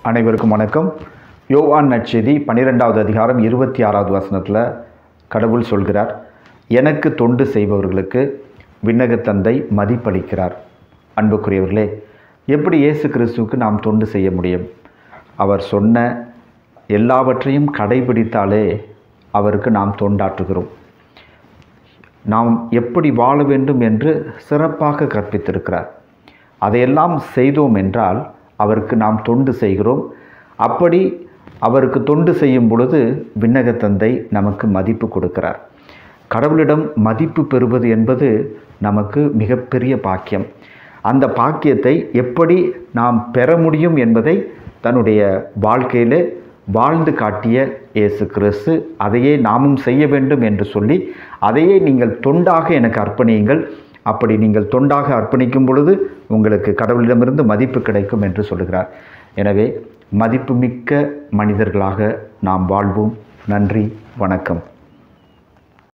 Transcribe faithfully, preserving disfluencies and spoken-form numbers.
அனைவருக்கும் வணக்கம். யோவான் நற்செய்தி பன்னிரெண்டாவது அதிகாரம் இருபத்தி ஆறாவது வசனத்தில் கடவுள் சொல்கிறார், எனக்கு தொண்டு செய்பவர்களுக்கு விண்ணக தந்தை மதிப்பளிக்கிறார். அன்புக்குரியவர்களே, எப்படி இயேசு கிறிஸ்துவுக்கு நாம் தொண்டு செய்ய முடியும்? அவர் சொன்ன எல்லாவற்றையும் கடைபிடித்தாலே அவருக்கு நாம் தொண்டாற்றுகிறோம். நாம் எப்படி வாழ வேண்டும் என்று சிறப்பாக கற்பித்திருக்கிறார். அதையெல்லாம் செய்தோம் என்றால் அவருக்கு நாம் தொண்டு செய்கிறோம். அப்படி அவருக்கு தொண்டு செய்யும் பொழுது விண்ணக தந்தை நமக்கு மதிப்பு கொடுக்கிறார். கடவுளிடம் மதிப்பு பெறுவது என்பது நமக்கு மிகப்பெரிய பாக்கியம். அந்த பாக்கியத்தை எப்படி நாம் பெற முடியும் என்பதை தன்னுடைய வாழ்க்கையில் வாழ்ந்து காட்டிய இயேசு கிறிஸ்து அதையே நாமும் செய்ய வேண்டும் என்று சொல்லி, அதையே நீங்கள் தொண்டாக எனக்கு அர்ப்பணியுங்கள், அப்படி நீங்கள் தொண்டாக அர்ப்பணிக்கும் பொழுது உங்களுக்கு கடவுளிடமிருந்து மதிப்பு கிடைக்கும் என்று சொல்கிறார். எனவே மதிப்புமிக்க மனிதர்களாக நாம் வாழ்வோம். நன்றி, வணக்கம்.